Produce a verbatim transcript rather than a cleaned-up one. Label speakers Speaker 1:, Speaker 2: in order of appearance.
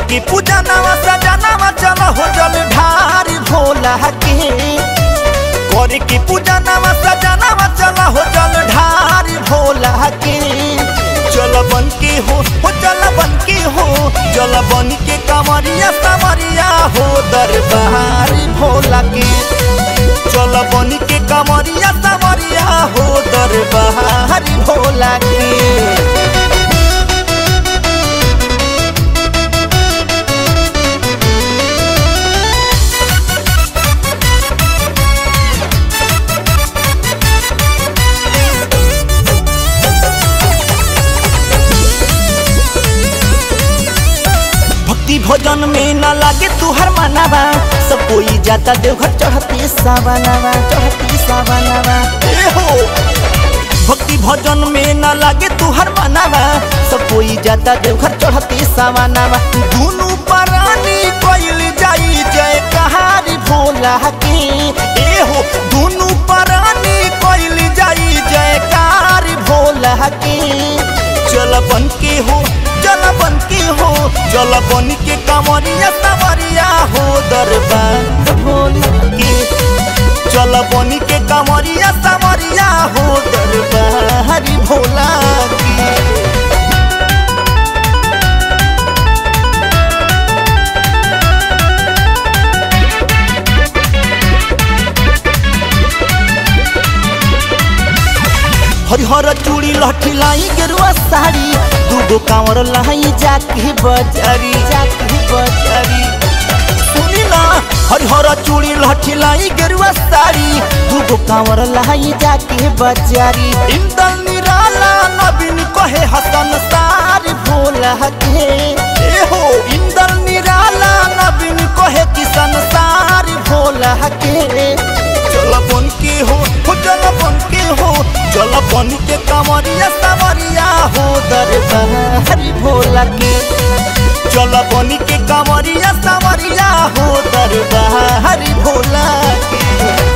Speaker 1: की पूजा नवा सजनावा चला हो जल ढारी भोला के करे की पूजा नवा सजनावा चला हो जल ढारी भोला के चल बन के हो हो चल बन के हो चल बन के कमरिया समरिया हो दरबार भोला के चल बन के कमरिया समरिया हो दरबार भोला के। भोजन में न लागे तुहर मनावा सब कोई जाता देवघर चढ़ती सावनावा चढ़ती सावनावा ए हो भक्ति भोजन में न लागे तुहर मनावा सब कोई जाता देवघर चढ़ती सावनावा दोनों प्राणी कोइल जाई जय कहारी भोला के ए हो दोनों प्राणी कोइल जाई जय कहारी भोला के चल बन के हो चल बन के हो चल बन के कमरिया समरिया हो दरबार भोला के चल बन के कमरिया समरिया हो दरबार भोला के। हरिहर चूड़ी लहठी लाई गेरुआ साड़ी दूगो कांवर लाई जाके बजारी जाके बजारी सुनी ना हरिहर चूड़ी लहठी लाई गेरुआ साड़ी दूगो कांवर लाई जाके बजारी इंदल निराला नवीन कहे हसन सार भोला के ए हो इंदल निराला नवीन कहे किसन सार भोला के चल बन के हो हो चल बन के हो चल बन के कमरिया समरिया हो दरबार भोला के चल बन के कमरिया समरिया हो दरबार भोला के।